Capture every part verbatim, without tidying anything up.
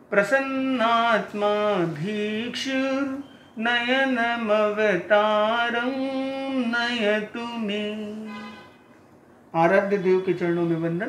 प्रसन्नात्मा भीक्षुर नयनमवतारं नयतु मे। आराध्य देव के चरणों में वंदन।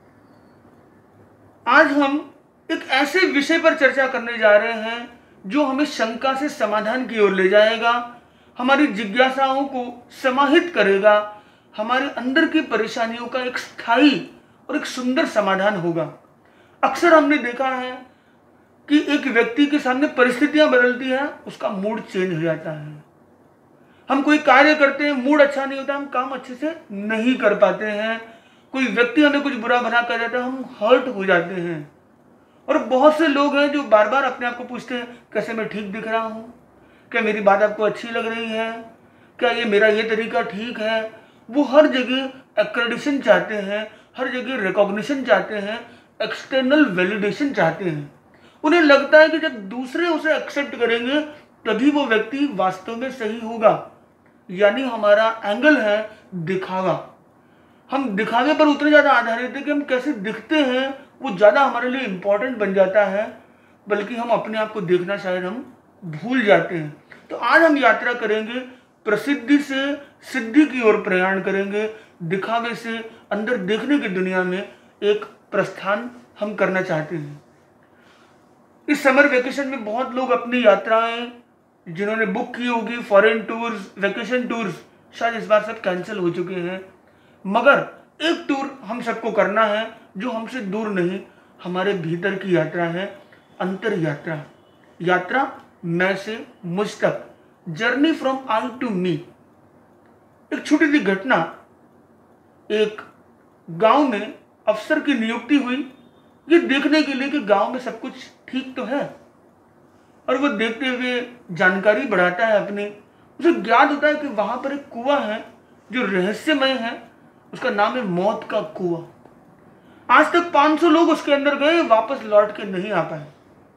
आज हम एक ऐसे विषय पर चर्चा करने जा रहे हैं जो हमें शंका से समाधान की ओर ले जाएगा, हमारी जिज्ञासाओं को समाहित करेगा, हमारे अंदर की परेशानियों का एक स्थायी और एक सुंदर समाधान होगा। अक्सर हमने देखा है कि एक व्यक्ति के सामने परिस्थितियां बदलती हैं, उसका मूड चेंज हो जाता है। हम कोई कार्य करते हैं, मूड अच्छा नहीं होता, हम काम अच्छे से नहीं कर पाते हैं। कोई व्यक्ति हमें कुछ बुरा भला कर जाता है, हम हर्ट हो जाते हैं। और बहुत से लोग हैं जो बार बार अपने आप को पूछते हैं, कैसे मैं ठीक दिख रहा हूँ, क्या मेरी बात आपको अच्छी लग रही है, क्या ये मेरा ये तरीका ठीक है। वो हर जगह एक्रेडिशन चाहते हैं, हर जगह रिकॉग्निशन चाहते हैं, एक्सटर्नल वैलिडेशन चाहते हैं। उन्हें लगता है कि जब दूसरे उसे एक्सेप्ट करेंगे तभी वो व्यक्ति वास्तव में सही होगा। यानी हमारा एंगल है दिखावा। हम दिखावे पर उतने ज़्यादा आधारित है कि हम कैसे दिखते हैं वो ज़्यादा हमारे लिए इम्पोर्टेंट बन जाता है, बल्कि हम अपने आप को देखना शायद हम भूल जाते हैं। तो आज हम यात्रा करेंगे, प्रसिद्धि से सिद्धि की ओर प्रयाण करेंगे, दिखावे से अंदर देखने की दुनिया में एक प्रस्थान हम करना चाहते हैं। इस समर वेकेशन में बहुत लोग अपनी यात्राएं जिन्होंने बुक की होगी, फॉरेन टूर्स, वेकेशन टूर्स, शायद इस बार सब कैंसिल हो चुके हैं। मगर एक टूर हम सबको करना है जो हमसे दूर नहीं, हमारे भीतर की यात्रा है, अंतर यात्रा। यात्रा मैं से मुझ तक, journey from I to me. एक छोटी सी घटना, एक गांव में अफसर की नियुक्ति हुई ये देखने के लिए कि गांव में सब कुछ ठीक तो है, और वो देखते हुए जानकारी बढ़ाता है अपनी। उसे ज्ञात होता है कि वहां पर एक कुआं है जो रहस्यमय है, उसका नाम है मौत का कुआं। आज तक पाँच सौ लोग उसके अंदर गए, वापस लौट के नहीं आ पाए।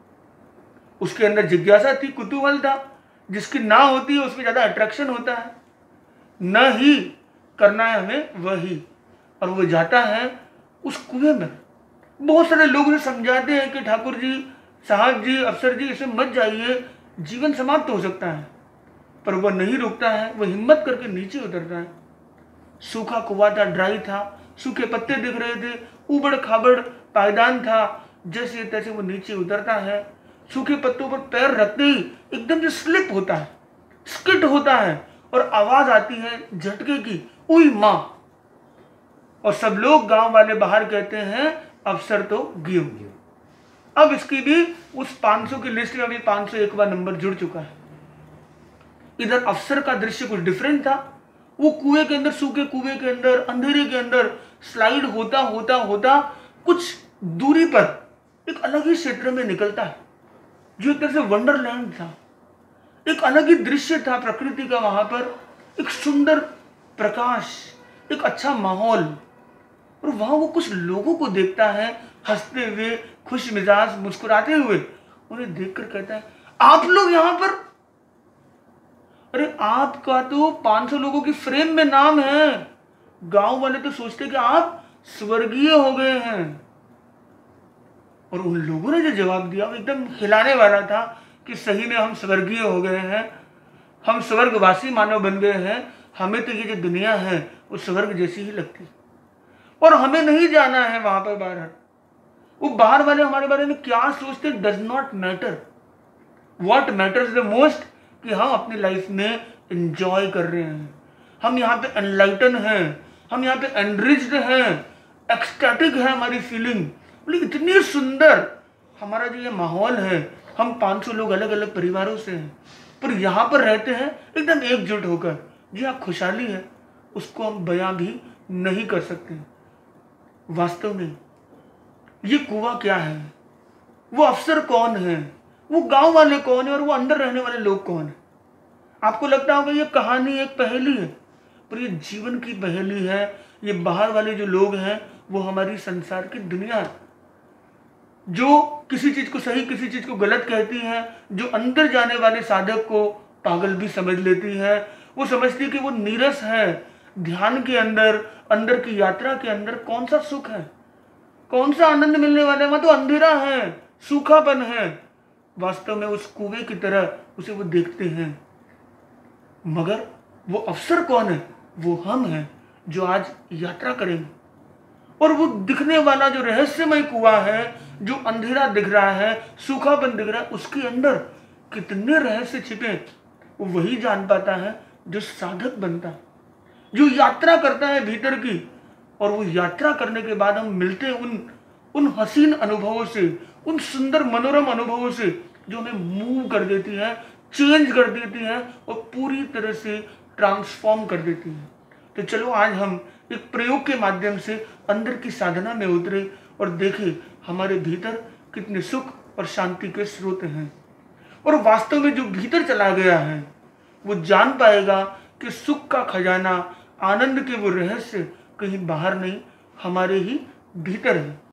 उसके अंदर जिज्ञासा थी, कुतूहल था, जिसकी ना होती है उसमें ज्यादा अट्रैक्शन होता है। न ही करना है हमें वही, और वो जाता है उस कुएं में। बहुत सारे लोग उसे समझाते हैं कि ठाकुर जी, साहब जी, अफसर जी, इसे मत जाइए, जीवन समाप्त हो सकता है। पर वह नहीं रुकता है, वह हिम्मत करके नीचे उतरता है। सूखा कुआं था, ड्राई था, सूखे पत्ते दिख रहे थे, उबड़ खाबड़ पायदान था। जैसे तैसे वो नीचे उतरता है, सूखे पत्तों पर पैर रखते ही एकदम से स्लिप होता है, स्किड होता है, और आवाज आती है झटके की, उई माँ। और सब लोग, गांव वाले बाहर कहते हैं अफसर तो गियो। अब इसकी भी उस पाँच सौ की लिस्ट में अभी पाँच सौ एकवां नंबर जुड़ चुका है। इधर अफसर का दृश्य कुछ डिफरेंट था। वो कुएं के अंदर, सूखे कुएं के अंदर, अंधेरे के अंदर स्लाइड होता होता होता कुछ दूरी पर एक अलग ही क्षेत्र में निकलता है जो एक तरह से वंडरलैंड था। एक अलग ही दृश्य था प्रकृति का वहां पर, एक सुंदर प्रकाश, एक अच्छा माहौल। और वहां वो कुछ लोगों को देखता है, हंसते हुए, खुश मिजाज, मुस्कुराते हुए। उन्हें देखकर कहता है, आप लोग यहां पर? अरे आपका तो पाँच सौ लोगों की फ्रेम में नाम है। गांव वाले तो सोचते कि आप स्वर्गीय हो गए हैं। और उन लोगों ने जो जवाब दिया वो एकदम हिलाने वाला था कि सही में हम स्वर्गीय हो गए हैं, हम स्वर्गवासी मानव बन गए हैं। हमें तो ये जो दुनिया है वो स्वर्ग जैसी ही लगती, और हमें नहीं जाना है वहां पर बाहर। वो बाहर वाले हमारे बारे में क्या सोचते does not matter. What matters the most कि हम अपनी लाइफ में एंजॉय कर रहे हैं, हम यहाँ पे एनलाइटन हैं, हम यहाँ पे एनरिच्ड हैं, एक्सटैटिक है हमारी फीलिंग। बोले इतनी सुंदर हमारा जो ये माहौल है। हम पाँच सौ लोग अलग अलग परिवारों से हैं, पर यहाँ पर रहते हैं एकदम एकजुट होकर। जी हाँ, खुशहाली है, उसको हम बयां भी नहीं कर सकते। वास्तव में ये कुआं क्या है, वो अफसर कौन है, वो गांव वाले कौन है, और वो अंदर रहने वाले लोग कौन है? आपको लगता होगा ये कहानी एक पहेली है, पर ये जीवन की पहेली है। ये बाहर वाले जो लोग हैं वो हमारी संसार की दुनिया है, जो किसी चीज को सही किसी चीज को गलत कहती है, जो अंदर जाने वाले साधक को पागल भी समझ लेती है। वो समझती है कि वो नीरस है। ध्यान के अंदर, अंदर की यात्रा के अंदर कौन सा सुख है, कौन सा आनंद मिलने वाला है? वहां तो अंधेरा है, सूखापन है, वास्तव में उस कुएं की तरह उसे वो देखते हैं। मगर वो अवसर कौन है? वो हम हैं जो आज यात्रा करेंगे। और वो दिखने वाला जो रहस्यमय कुआं है, जो अंधेरा दिख रहा है, सूखापन दिख रहा है, उसके अंदर कितने रहस्य छिपे, वो वही जान पाता है जो साधक बनता है, जो यात्रा करता है भीतर की। और वो यात्रा करने के बाद हम मिलते हैं उन उन हसीन अनुभवों से, उन सुंदर मनोरम अनुभवों से जो हमें मूव कर देती है, चेंज कर देती है और पूरी तरह से ट्रांसफॉर्म कर देती है। तो चलो आज हम एक प्रयोग के माध्यम से अंदर की साधना में उतरे और देखें हमारे भीतर कितने सुख और शांति के स्रोत हैं। और वास्तव में जो भीतर चला गया है वो जान पाएगा कि सुख का खजाना, आनंद के वो रहस्य कहीं बाहर नहीं, हमारे ही भीतर है।